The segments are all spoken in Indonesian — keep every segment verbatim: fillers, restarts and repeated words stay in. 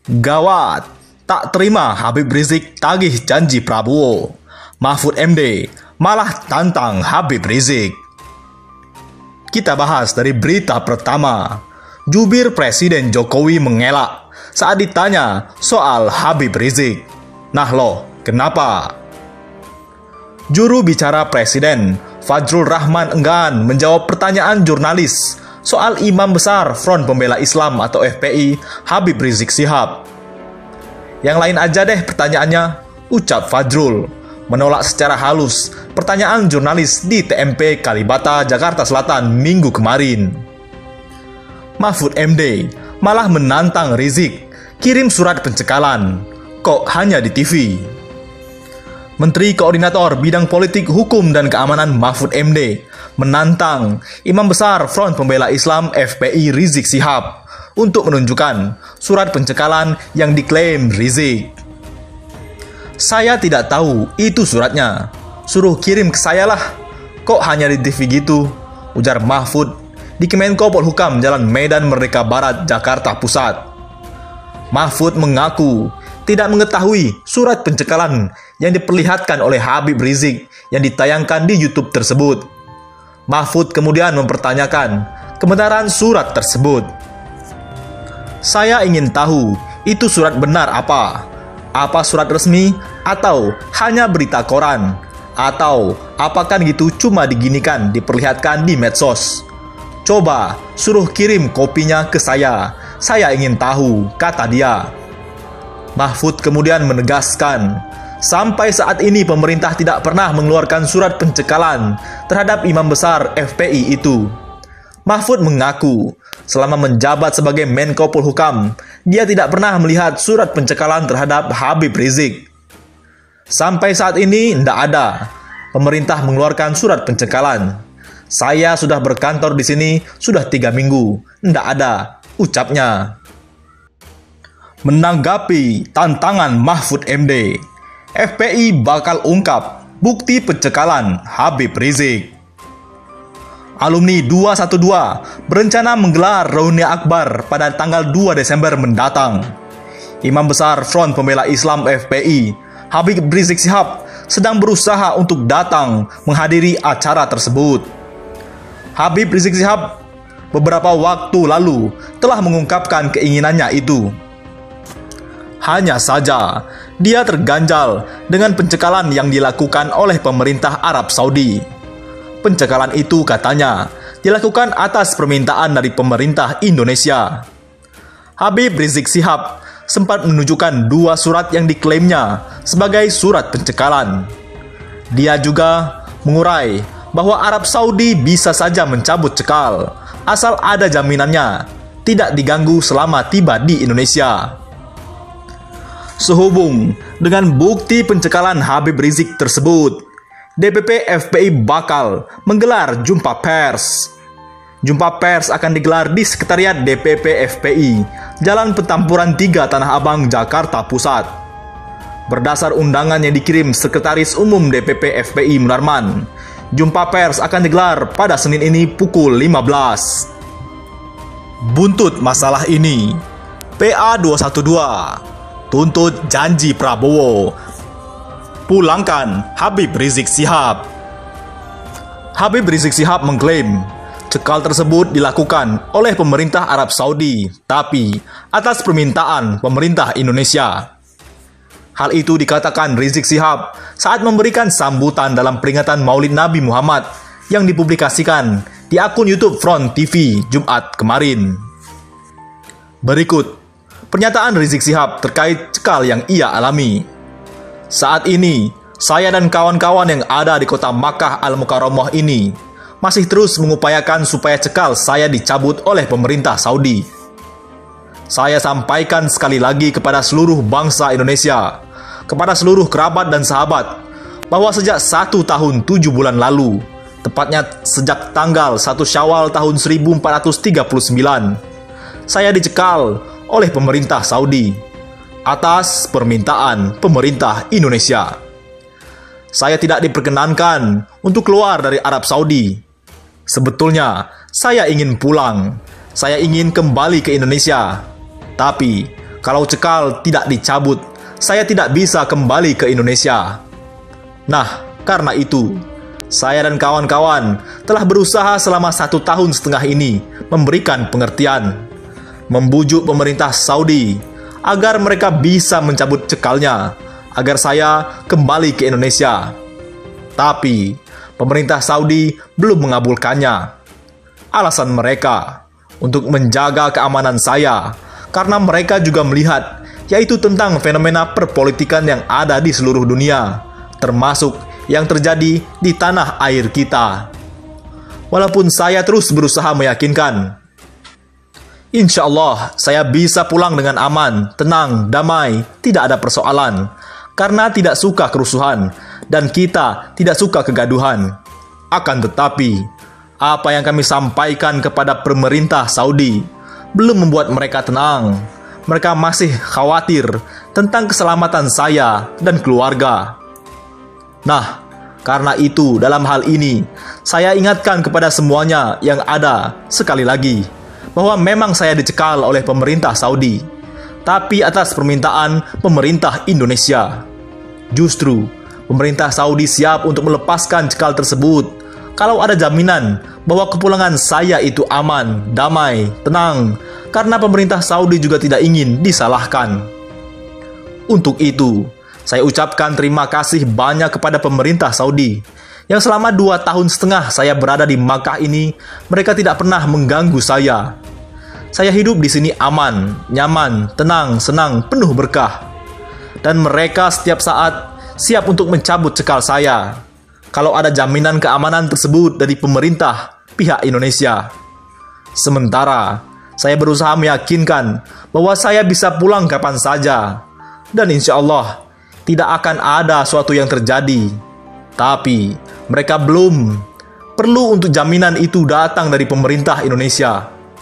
Gawat, tak terima Habib Rizik tagih janji Prabowo. Mahfud M D malah tantang Habib Rizik. Kita bahas dari berita pertama. Jubir Presiden Jokowi mengelak saat ditanya soal Habib Rizik. Nah loh, kenapa? Juru bicara Presiden, Fajrul Rahman enggan menjawab pertanyaan jurnalis soal Imam Besar Front Pembela Islam atau F P I, Habib Rizik Syihab. Yang lain aja deh pertanyaannya, ucap Fajrul, menolak secara halus pertanyaan jurnalis di T M P Kalibata, Jakarta Selatan minggu kemarin. Mahfud M D malah menantang Rizik kirim surat pencekalan, kok hanya di T V. Menteri Koordinator Bidang Politik, Hukum, dan Keamanan Mahfud M D menantang Imam Besar Front Pembela Islam F P I Rizik Syihab untuk menunjukkan surat pencekalan yang diklaim Rizik. Saya tidak tahu itu suratnya, suruh kirim ke saya lah, kok hanya di T V gitu, ujar Mahfud di Kemenko Polhukam Jalan Medan Merdeka Barat, Jakarta Pusat. Mahfud mengaku tidak mengetahui surat pencekalan yang diperlihatkan oleh Habib Rizik yang ditayangkan di YouTube tersebut. Mahfud kemudian mempertanyakan kebenaran surat tersebut. Saya ingin tahu itu surat benar apa? Apa surat resmi atau hanya berita koran? Atau apakah gitu cuma diginikan diperlihatkan di medsos? Coba suruh kirim kopinya ke saya. Saya ingin tahu, kata dia. Mahfud kemudian menegaskan, sampai saat ini pemerintah tidak pernah mengeluarkan surat pencekalan terhadap Imam Besar F P I itu. Mahfud mengaku, selama menjabat sebagai Menko Polhukam, dia tidak pernah melihat surat pencekalan terhadap Habib Rizik. Sampai saat ini tidak ada pemerintah mengeluarkan surat pencekalan. Saya sudah berkantor di sini sudah tiga minggu, tidak ada, ucapnya. Menanggapi tantangan Mahfud M D, F P I bakal ungkap bukti pencekalan Habib Rizik. Alumni dua satu dua berencana menggelar reuni akbar pada tanggal dua Desember mendatang. Imam Besar Front Pembela Islam F P I, Habib Rizik Syihab, sedang berusaha untuk datang menghadiri acara tersebut. Habib Rizik Syihab beberapa waktu lalu telah mengungkapkan keinginannya itu. Hanya saja, dia terganjal dengan pencekalan yang dilakukan oleh pemerintah Arab Saudi. Pencekalan itu katanya dilakukan atas permintaan dari pemerintah Indonesia. Habib Rizik Syihab sempat menunjukkan dua surat yang diklaimnya sebagai surat pencekalan. Dia juga mengurai bahwa Arab Saudi bisa saja mencabut cekal, asal ada jaminannya tidak diganggu selama tiba di Indonesia. Sehubung dengan bukti pencekalan Habib Rizik tersebut, D P P F P I bakal menggelar jumpa pers. Jumpa pers akan digelar di Sekretariat D P P F P I, Jalan Petampuran tiga, Tanah Abang, Jakarta Pusat. Berdasar undangan yang dikirim Sekretaris Umum D P P F P I Munarman, jumpa pers akan digelar pada Senin ini pukul lima belas. Buntut masalah ini, P A dua satu dua tuntut janji Prabowo, pulangkan Habib Rizik Syihab. Habib Rizik Syihab mengklaim cekal tersebut dilakukan oleh pemerintah Arab Saudi, tapi atas permintaan pemerintah Indonesia. Hal itu dikatakan Rizik Syihab saat memberikan sambutan dalam peringatan Maulid Nabi Muhammad yang dipublikasikan di akun YouTube Front T V Jumat kemarin. Berikut pernyataan Rizik Syihab terkait cekal yang ia alami. Saat ini, saya dan kawan-kawan yang ada di kota Makkah Al-Mukarramah ini masih terus mengupayakan supaya cekal saya dicabut oleh pemerintah Saudi. Saya sampaikan sekali lagi kepada seluruh bangsa Indonesia, kepada seluruh kerabat dan sahabat, bahwa sejak satu tahun tujuh bulan lalu, tepatnya sejak tanggal satu Syawal tahun seribu empat ratus tiga puluh sembilan, saya dicekal oleh pemerintah Saudi atas permintaan pemerintah Indonesia. Saya tidak diperkenankan untuk keluar dari Arab Saudi. Sebetulnya saya ingin pulang, saya ingin kembali ke Indonesia. Tapi Kalau cekal tidak dicabut, saya tidak bisa kembali ke Indonesia. Nah, karena itu, saya dan kawan-kawan telah berusaha selama satu tahun setengah ini memberikan pengertian, membujuk pemerintah Saudi agar mereka bisa mencabut cekalnya, agar saya kembali ke Indonesia. Tapi, pemerintah Saudi belum mengabulkannya. Alasan mereka untuk menjaga keamanan saya, karena mereka juga melihat, yaitu tentang fenomena perpolitikan yang ada di seluruh dunia, termasuk yang terjadi di tanah air kita. Walaupun saya terus berusaha meyakinkan, insya Allah saya bisa pulang dengan aman, tenang, damai, tidak ada persoalan, karena tidak suka kerusuhan, dan kita tidak suka kegaduhan. Akan tetapi, apa yang kami sampaikan kepada pemerintah Saudi belum membuat mereka tenang. Mereka masih khawatir tentang keselamatan saya dan keluarga. Nah, karena itu dalam hal ini, saya ingatkan kepada semuanya yang ada sekali lagi, bahwa memang saya dicekal oleh pemerintah Saudi, tapi atas permintaan pemerintah Indonesia. Justru, pemerintah Saudi siap untuk melepaskan cekal tersebut kalau ada jaminan bahwa kepulangan saya itu aman, damai, tenang, karena pemerintah Saudi juga tidak ingin disalahkan. Untuk itu, saya ucapkan terima kasih banyak kepada pemerintah Saudi, yang selama dua tahun setengah saya berada di Makkah ini, mereka tidak pernah mengganggu saya. Saya hidup di sini aman, nyaman, tenang, senang, penuh berkah. Dan mereka setiap saat siap untuk mencabut cekal saya, kalau ada jaminan keamanan tersebut dari pemerintah pihak Indonesia. Sementara, saya berusaha meyakinkan bahwa saya bisa pulang kapan saja, dan insya Allah tidak akan ada suatu yang terjadi. Tapi, mereka belum perlu untuk jaminan itu datang dari pemerintah Indonesia.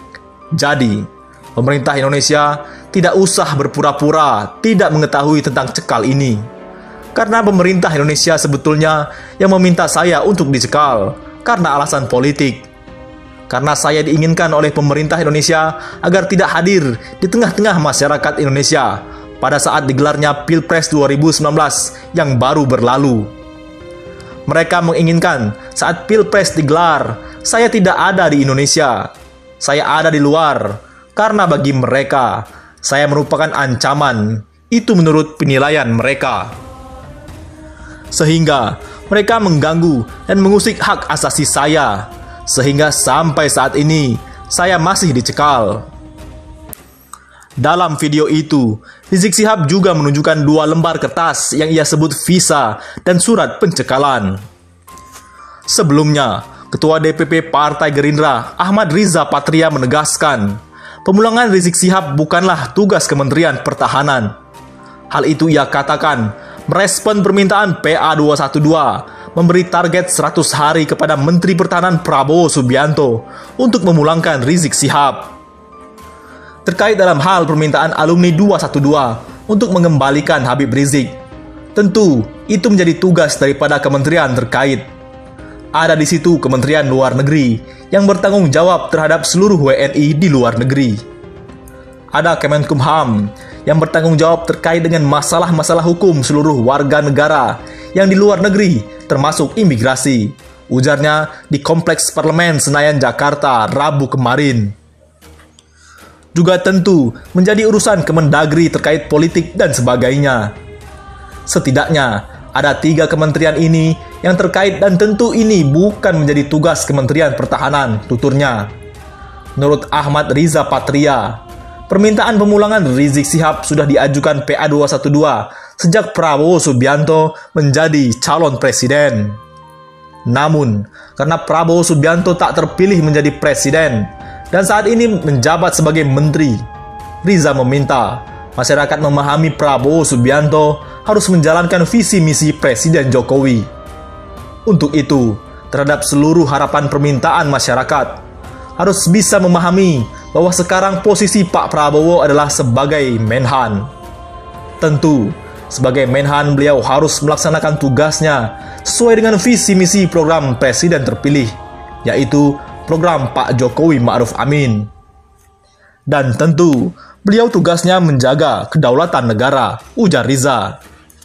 Jadi, pemerintah Indonesia tidak usah berpura-pura tidak mengetahui tentang cekal ini. Karena pemerintah Indonesia sebetulnya yang meminta saya untuk dicekal karena alasan politik. Karena saya diinginkan oleh pemerintah Indonesia agar tidak hadir di tengah-tengah masyarakat Indonesia pada saat digelarnya Pilpres dua ribu sembilan belas yang baru berlalu. Mereka menginginkan saat Pilpres digelar, saya tidak ada di Indonesia. Saya ada di luar, karena bagi mereka, saya merupakan ancaman. Itu menurut penilaian mereka. Sehingga mereka mengganggu dan mengusik hak asasi saya, sehingga sampai saat ini saya masih dicekal. Dalam video itu, Rizik Syihab juga menunjukkan dua lembar kertas yang ia sebut visa dan surat pencekalan. Sebelumnya, Ketua D P P Partai Gerindra Ahmad Riza Patria menegaskan, pemulangan Rizik Syihab bukanlah tugas Kementerian Pertahanan. Hal itu ia katakan merespon permintaan P A dua satu dua memberi target seratus hari kepada Menteri Pertahanan Prabowo Subianto untuk memulangkan Rizik Syihab. Terkait dalam hal permintaan alumni dua satu dua untuk mengembalikan Habib Rizik, tentu itu menjadi tugas daripada kementerian terkait. Ada di situ Kementerian Luar Negeri yang bertanggung jawab terhadap seluruh W N I di luar negeri. Ada Kemenkumham yang bertanggung jawab terkait dengan masalah-masalah hukum seluruh warga negara yang di luar negeri, termasuk imigrasi, ujarnya di Kompleks Parlemen Senayan, Jakarta, Rabu kemarin. Juga tentu menjadi urusan Kemendagri terkait politik dan sebagainya. Setidaknya ada tiga kementerian ini yang terkait dan tentu ini bukan menjadi tugas Kementerian Pertahanan, tuturnya. Menurut Ahmad Riza Patria, permintaan pemulangan Rizik Syihab sudah diajukan P A dua satu dua sejak Prabowo Subianto menjadi calon presiden. Namun, karena Prabowo Subianto tak terpilih menjadi presiden dan saat ini menjabat sebagai menteri, Riza meminta masyarakat memahami Prabowo Subianto harus menjalankan visi misi Presiden Jokowi. Untuk itu, terhadap seluruh harapan permintaan masyarakat, harus bisa memahami bahwa sekarang posisi Pak Prabowo adalah sebagai Menhan. Tentu, sebagai Menhan beliau harus melaksanakan tugasnya sesuai dengan visi misi program Presiden terpilih, yaitu program Pak Jokowi Ma'ruf Amin. Dan tentu, Beliau tugasnya menjaga kedaulatan negara, ujar Riza.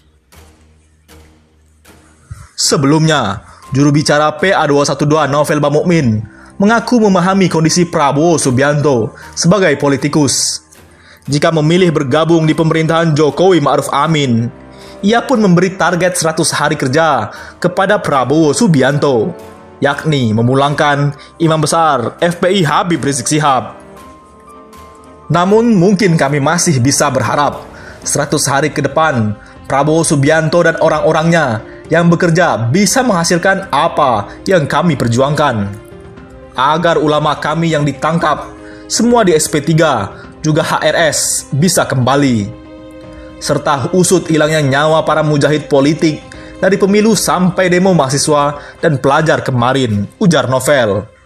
Sebelumnya, juru bicara P A dua satu dua Novel Bamukmin mengaku memahami kondisi Prabowo Subianto sebagai politikus. Jika memilih bergabung di pemerintahan Jokowi Ma'ruf Amin, ia pun memberi target seratus hari kerja kepada Prabowo Subianto, yakni memulangkan Imam Besar F P I Habib Rizik Syihab. Namun mungkin kami masih bisa berharap seratus hari ke depan Prabowo Subianto dan orang-orangnya yang bekerja bisa menghasilkan apa yang kami perjuangkan. Agar ulama kami yang ditangkap, semua di S P tiga, juga H R S bisa kembali. Serta usut hilangnya nyawa para mujahid politik dari pemilu sampai demo mahasiswa dan pelajar kemarin, ujar Novel.